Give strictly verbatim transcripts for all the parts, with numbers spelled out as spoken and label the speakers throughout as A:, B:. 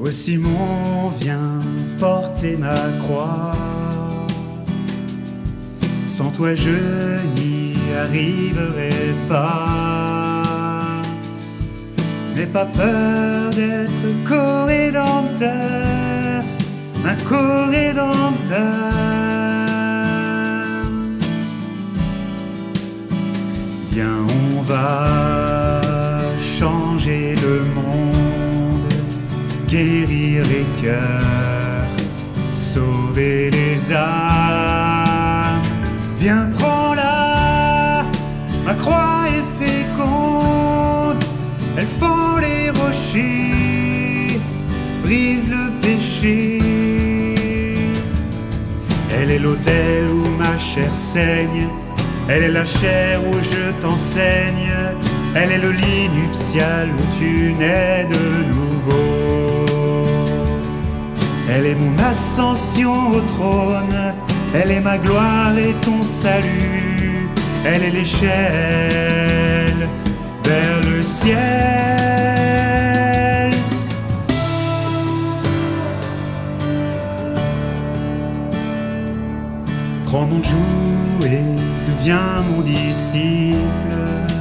A: Ô Simon, viens porter ma croix. Sans toi je n'y arriverai pas. N'aie pas peur d'être co-rédempteur, un co-rédempteur. Viens, on va changer le monde, guérir les cœurs, sauver les âmes. Viens, prends-la, ma croix est féconde, elle fend les rochers, brise le péché. Elle est l'autel où ma chair saigne, elle est la chair où je t'enseigne, elle est le lit nuptial où tu nais de nouveau. Elle est mon ascension au trône, elle est ma gloire et ton salut, elle est l'échelle vers le ciel. Prends mon joug et deviens mon disciple,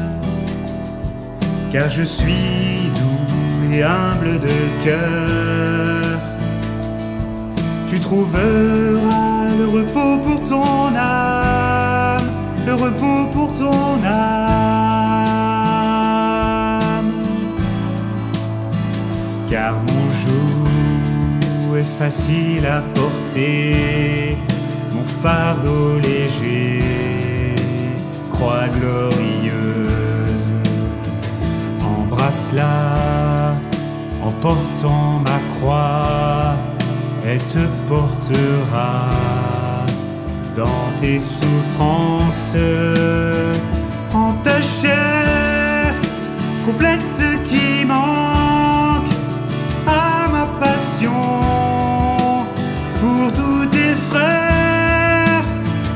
A: car je suis doux et humble de cœur. Tu trouveras le repos pour ton âme, le repos pour ton âme. Car mon joug est facile à porter, mon fardeau léger, croix glorieuse. Embrasse-la en portant ma croix, elle te portera dans tes souffrances. En ta chair, complète ce qui manque à ma passion pour tous tes frères.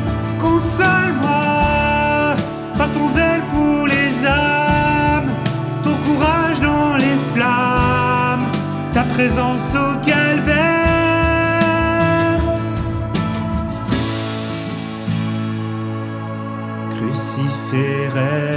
A: Console-moi par ton zèle pour les âmes, ton courage dans les flammes, ta présence au calvaire. Cruciféré